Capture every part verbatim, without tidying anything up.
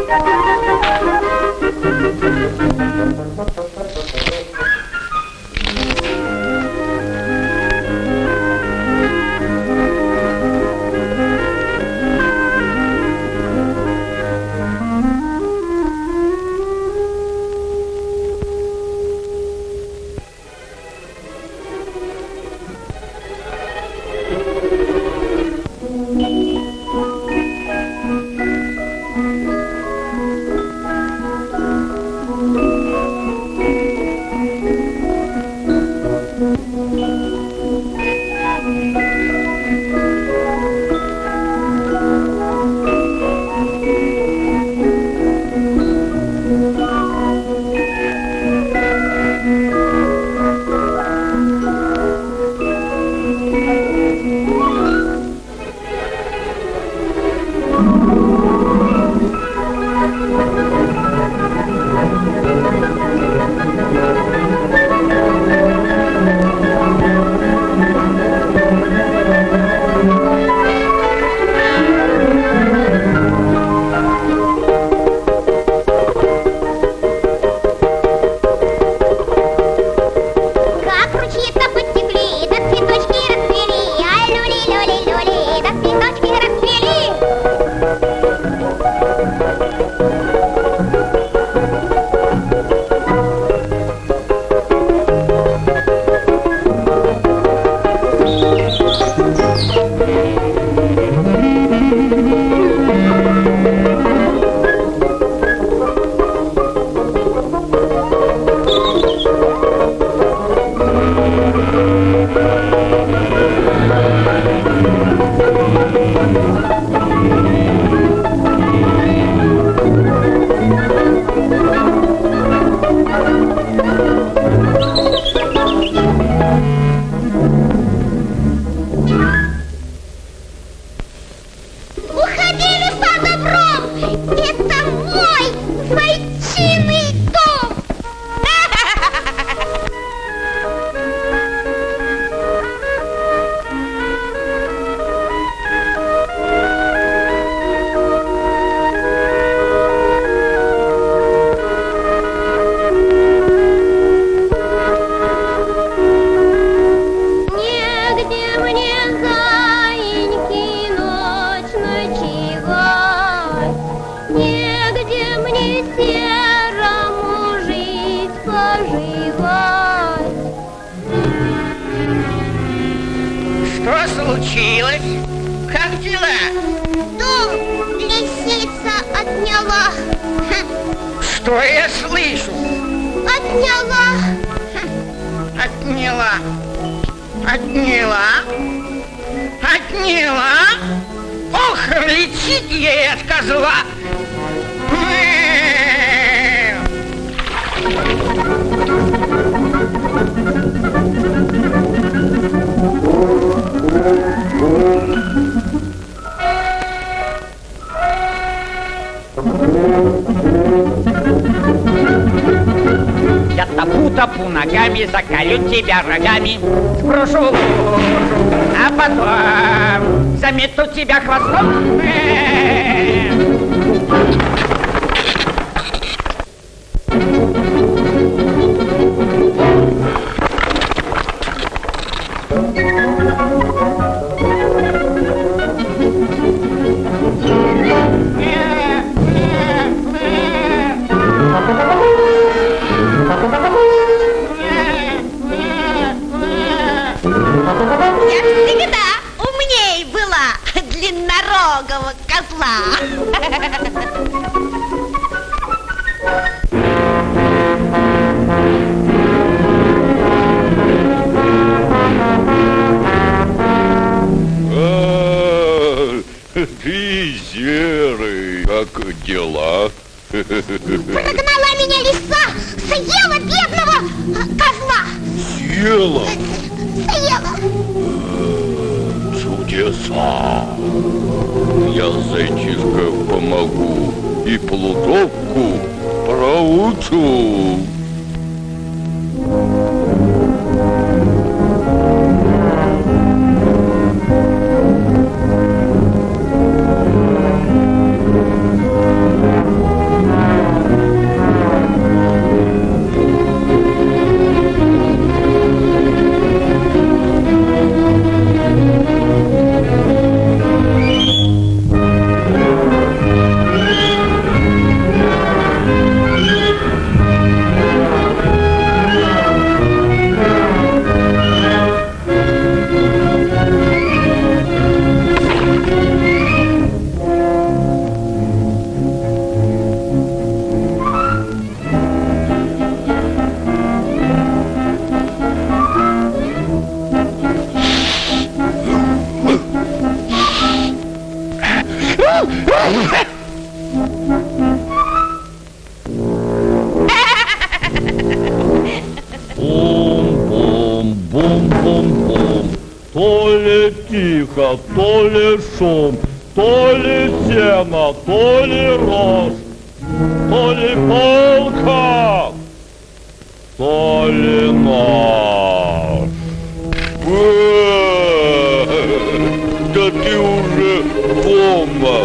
случилось? Как дела? Дом лисица отняла. Что я слышу? Отняла. Отняла. Отняла. Отняла. Ох, летит ей от козла. Я топу-топу ногами, заколю тебя рогами, сброшу, а потом замету тебя хвостом. Длиннорогого козла. А, ты серый, как дела? Прогнала меня лиса, съела бедного козла. Съела? Съела. Чудеса! Я зайчишка помогу и плутовку проучу. только то ли шум, то ли сено, то ли рожь, то ли палка, то ли нож. Да ты уже дома,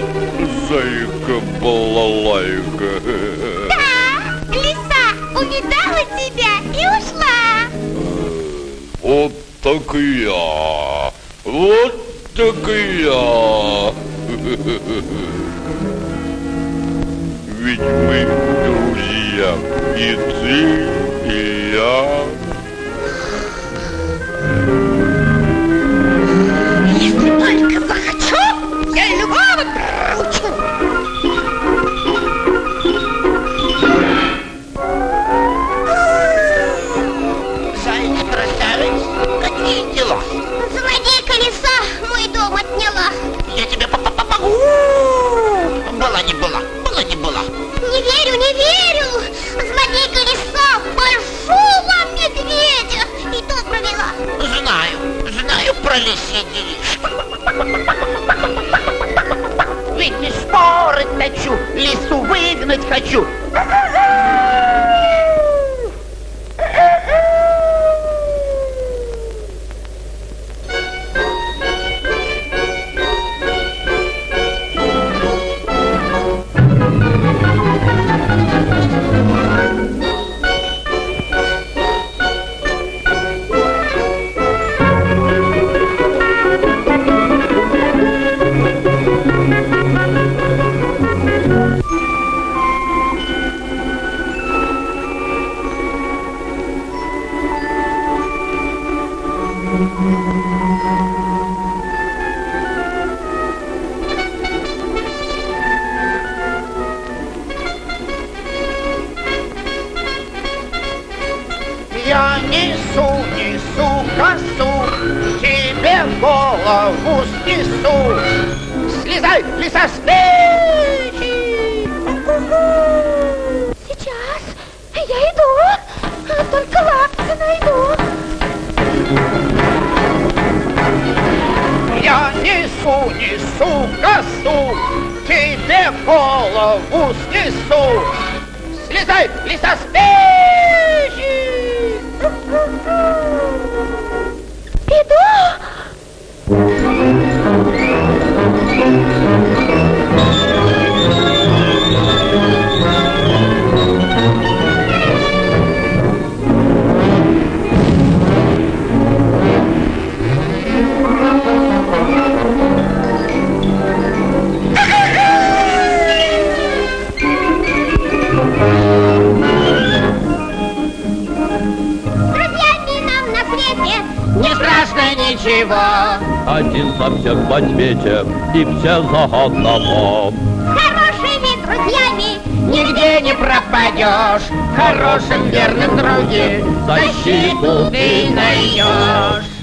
зайка-балалайка. Да, лиса увидала тебя и ушла. Вот так и я, вот так и я. Ведь мы друзья, и ты, и я. Если только захочу, я любого приручу. Заяц, красавец, какие дела? Злодейка лиса мой дом отняла. Я тебе помогу. Была не была, была не была. Не верю, не верю. Злодейка лиса большого медведя и тут провела. Знаю, знаю про лисий. Ведь не шпоры точу, лису выгнать хочу. Я несу, несу косу, тебе голову снесу. Слезай, лиса, с печи! Сейчас я иду, только лапки найду. Я несу, несу косу, тебе голову снесу. Слезай, лиса, с печи! Иду. Не страшно ничего. Один за всех в ответе, и все за одного. Хорошими друзьями Нигде не пропадешь. Хорошим верным друге защиту ты найдешь.